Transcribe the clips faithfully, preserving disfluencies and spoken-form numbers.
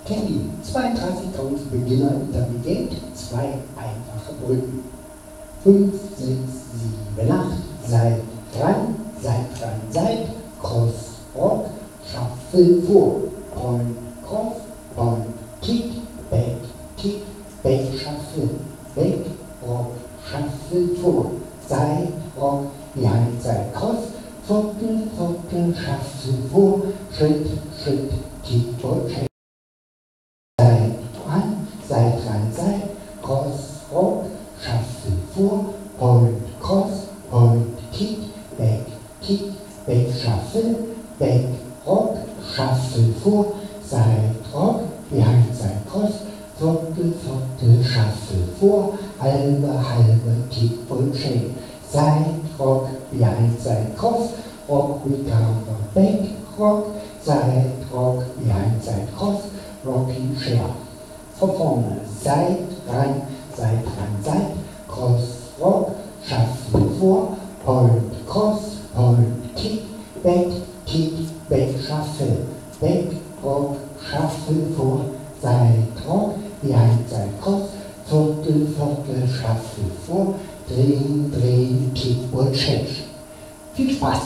Termin zweiunddreißigtausend Beginner intelligent, zwei einfache Brücken. fünf, sechs, sieben, acht, seid dran, seid dran, seid, Cross, Rock, Shuffle vor, Point, Cross, Point, Kick, Back, Kick, Back, Shuffle, Back, Rock, Shuffle vor, Side, Rock, Behind, Side, Cross, Viertel, Viertel, Shuffle vor, Schritt, Schritt, Kick, und Check. Seid dran, seid dran, seid, Cross, Rock, Shuffle vor, Point, Cross, Point, Kick, Back, Kick, Back, Shuffle, Back, Rock, Shuffle vor, Side, Rock, Behind, Side, Cross, Viertel, Viertel, Shuffle vor, halbe, halbe, Kick und Shake, Side, Rock, Behind, Side, Cross, Rock, Recover, Back, Rock, Side, Rock, Behind, Side, Cross, Rocking, Share. Von vorne, Side, rein, Side, rein, Side, Cross, Rock, Shuffle vor, Point, Cross, Point, Kick, Back, Kick, Back, Shuffle, Back, Rock, Shuffle vor, Side, Rock, Behind, Side, Cross, Viertel, Viertel, Shuffle vor, drehen, drehen, Kick und Change. Viel Spaß!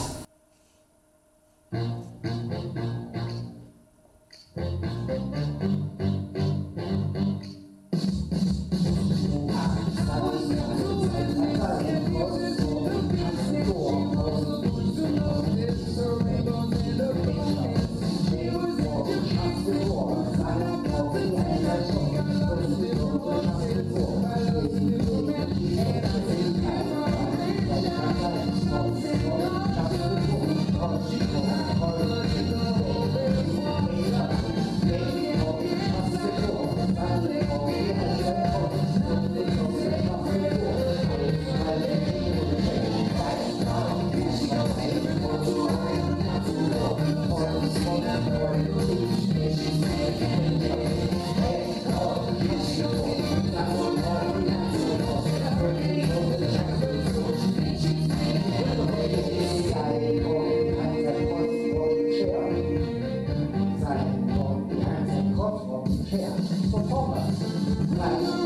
Performance.